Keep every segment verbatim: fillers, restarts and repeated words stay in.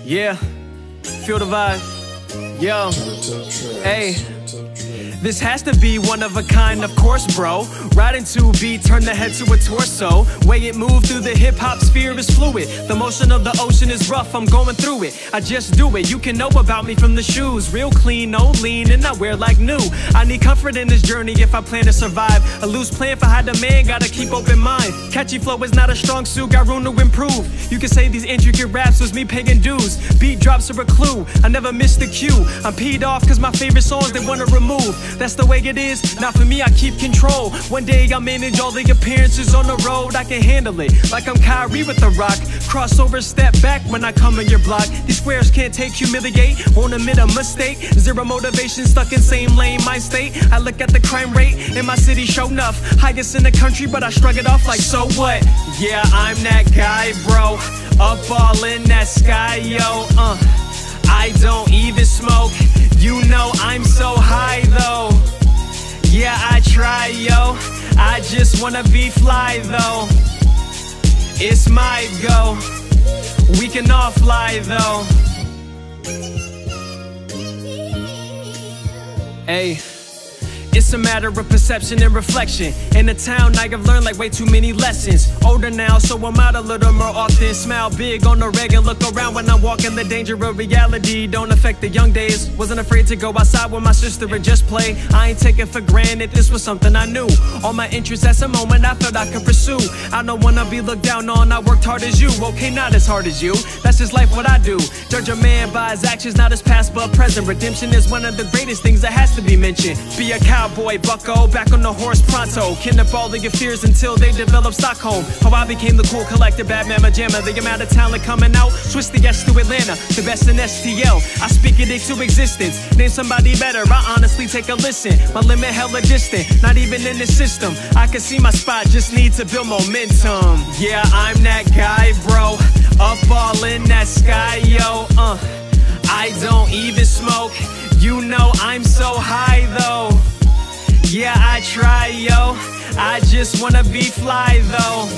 Yeah, feel the vibe. Yo, hey. This has to be one of a kind, of course, bro. Riding to a beat, turn the head to a torso. Way it moved through the hip-hop sphere is fluid. The motion of the ocean is rough, I'm going through it. I just do it, you can know about me from the shoes. Real clean, no lean, and I wear like new. I need comfort in this journey if I plan to survive. A loose plan for high demand, gotta keep open mind. Catchy flow is not a strong suit, got room to improve. You can say these intricate raps was me paying dues. Beat drops are a clue, I never miss the cue. I'm peed off cause my favorite songs they wanna remove. That's the way it is, not for me, I keep control. One day I'll manage all the appearances on the road. I can handle it, like I'm Kyrie with the rock. Crossover, step back when I come in your block. These squares can't take, humiliate, won't admit a mistake. Zero motivation, stuck in same lane, my state. I look at the crime rate in my city, show enough. Highest in the country, but I shrug it off like so what? Yeah, I'm that guy, bro. Up all in that sky, yo, uh I don't even smoke. You know I'm so high though. Yeah, I try, yo. I just wanna be fly though. It's my go. We can all fly though. Hey. It's a matter of perception and reflection. In a town, I've learned like way too many lessons. Older now, so I'm out a little more often. Smile big on the reg and look around when I'm walking. The danger of reality don't affect the young days. Wasn't afraid to go outside with my sister and just play. I ain't taking for granted, this was something I knew. All my interests at some moment I felt I could pursue. I don't wanna be looked down on, I worked hard as you. Okay, not as hard as you, that's just life what I do. Judge a man by his actions, not his past but present. Redemption is one of the greatest things that has to be mentioned. Be a cowboy. Boy, bucko, back on the horse pronto. Kidnap all of your fears until they develop Stockholm. How I became the cool collector, Batman Majama. The amount of talent coming out, switch the S to Atlanta. The best in S T L, I speak it into existence. Name somebody better, I honestly take a listen. My limit hella distant, not even in the system. I can see my spot, just need to build momentum. Yeah, I'm that guy, bro. Up all in that sky, yo, uh I don't even smoke. You know I'm so high though. Yeah, I try, yo. I just wanna be fly, though.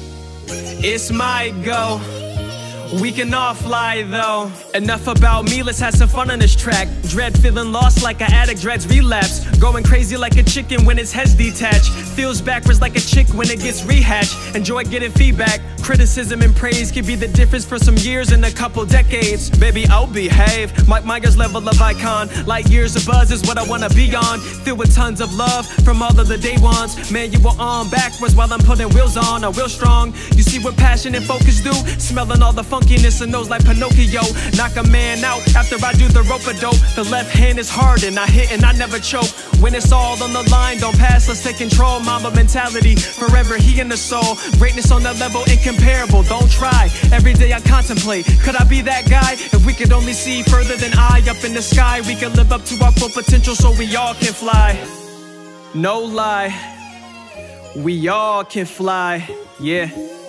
It's my go. We can all fly, though. Enough about me, let's have some fun on this track. Dread feeling lost like an addict dreads relapse. Going crazy like a chicken when its head's detached. Feels backwards like a chick when it gets rehatched. Enjoy getting feedback. Criticism and praise could be the difference for some years and a couple decades. Baby, I'll behave. Mike Myers level of icon. Light years of buzz is what I wanna be on. Filled with tons of love from all of the day ones. Man, you were on backwards while I'm putting wheels on. I'm real strong. You see what passion and focus do? Smelling all the funkiness and nose like Pinocchio. Knock a man out after I do the rope-a-dope. The left hand is hard and I hit and I never choke. When it's all on the line, don't pass, let's take control. Mamba mentality, forever he in the soul. Greatness on that level incomparable, don't try. Every day I contemplate, could I be that guy? If we could only see further than I up in the sky, we could live up to our full potential so we all can fly. No lie, we all can fly, yeah.